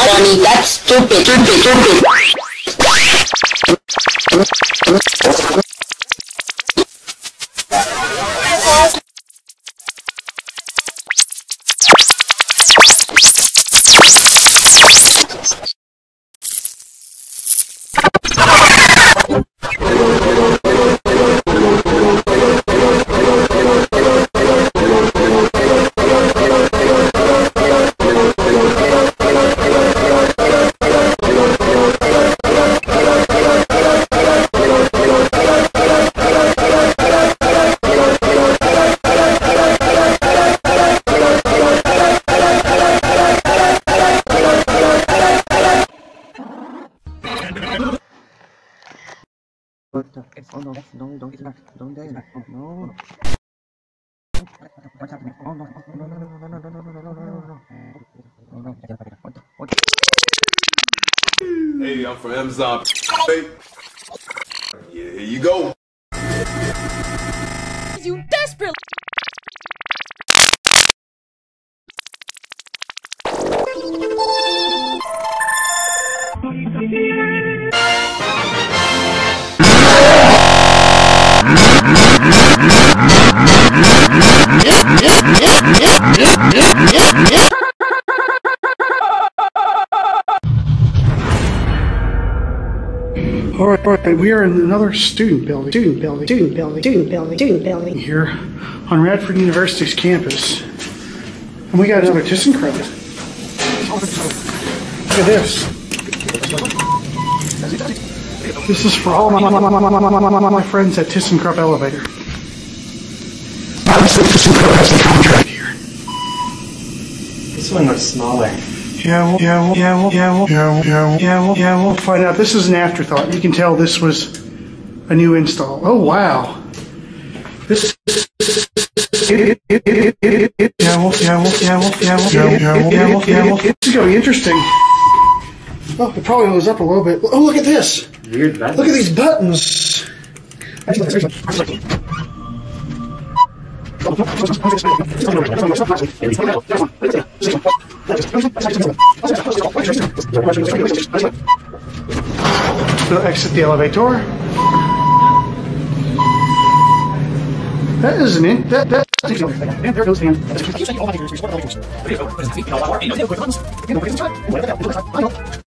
funny. That's stupid. Oh no, don't get back. Don't get back. Oh no. What's happening? Oh no, no. Hey, I'm from Amazon. Yeah, here you go. You desperately. All right, we are in another student building here on Radford University's campus. And we got another ThyssenKrupp. Look at this. This is for all my friends at ThyssenKrupp Elevator. Obviously, ThyssenKrupp has the contract here. This one looks smaller. We'll find out. This is an afterthought. You can tell this was a new install. Oh, wow. This is going to be interesting. Oh, it probably goes up a little bit. Oh, look at this. Weird buttons. Look at these buttons. We'll exit the elevator. That isn't it. That. And there goes the end.